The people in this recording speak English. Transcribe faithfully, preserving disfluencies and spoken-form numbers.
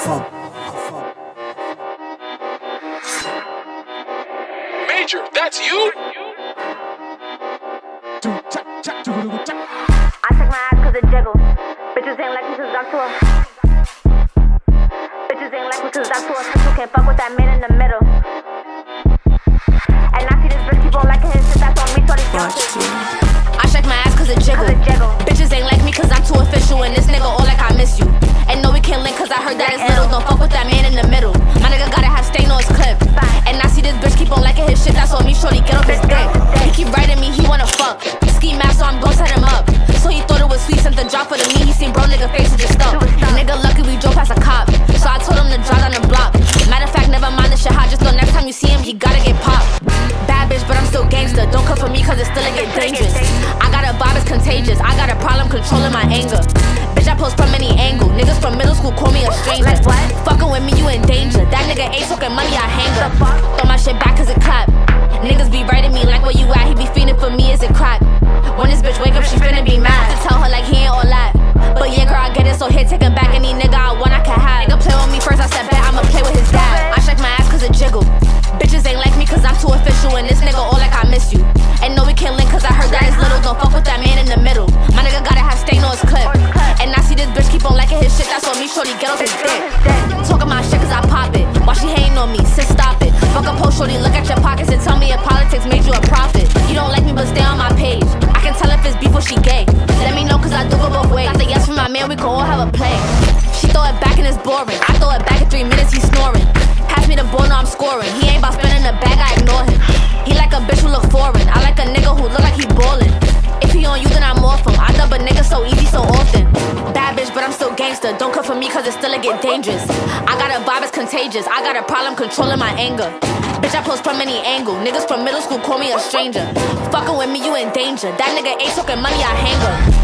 Major, that's you? I check my ass cause it jiggle. Bitches ain't like me cause I'm too a Bitches ain't like me cause I'm too official. Can't fuck with that man in the middle. And I see this bitch keep on liking his shit. That's on me, so I check my ass cause it jiggle. Bitches ain't like me cause I'm too official. And this nigga all like I miss you. And no, we can't link cause I heard that it's little. Don't fuck with that man in the middle. My nigga gotta have stain on his clip. And I see this bitch keep on liking his shit. That's on me, shorty, get off his dick. He keep writing me, he wanna fuck. Ski mask, so I'm gon' set him up. So he thought it was sweet, sent the drop for the me. He seen bro nigga face was just stuck. Nigga lucky we drove past a cop. So I told him to drive down the block. Matter of fact, never mind this shit hot. Just know next time you see him, he gotta get popped. Bad bitch, but I'm still gangster. Don't come for me cause it's still get dangerous. I got a vibe, it's contagious. I got a problem controlling my anger. Bitch, I post from any angle. Niggas from middle school call me a stranger. Fucking with me, you in danger. That nigga ain't talking money, I hang up. Throw my shit back cause it clap. Niggas be writing me like where you at. He be feeding for me, is it crack? When this bitch wake up, she finna be mad. To tell her like he ain't all that. But yeah, girl, I get it, so here, take it back. Any nigga I want, I can have. Nigga play with me first, I said bet I'ma play with his dad. I check my ass cause it jiggle. Bitches ain't like me cause I'm too official. And this nigga all like I miss you. And no, we can't link cause I heard that it's little. Don't fuck with that man in the middle. My nigga gotta have stain on his clip. And I see this bitch keep on liking his shit. That's on me, shorty, get off his dick. Talking my shit cause I pop it. While she hating on me, sis, stop it. Fuck a post, shorty, look at your pockets and tell me if politics made you a profit. You don't like me, but stay on my page. I can tell if it's beef or she gay. Let me know cause I do go both ways. Got the yes from my man, we can all have a play. She throw it back and it's boring. I throw it back in three minutes, he's snoring. Pass me the ball, now I'm scoring. He ain't about spending the bag, I ignore him. He like a bitch who look foreign. I like a nigga who look like he ballin'. If he on you, then I'm off him. I dub a nigga so easy, so often. Bad bitch, but I'm still gangster. Don't come for me cause it's still a get dangerous. I got a vibe, it's contagious. I got a problem controlling my anger. Bitch, I post from any angle. Niggas from middle school call me a stranger. Fucking with me, you in danger. That nigga ain't talking money, I hang up.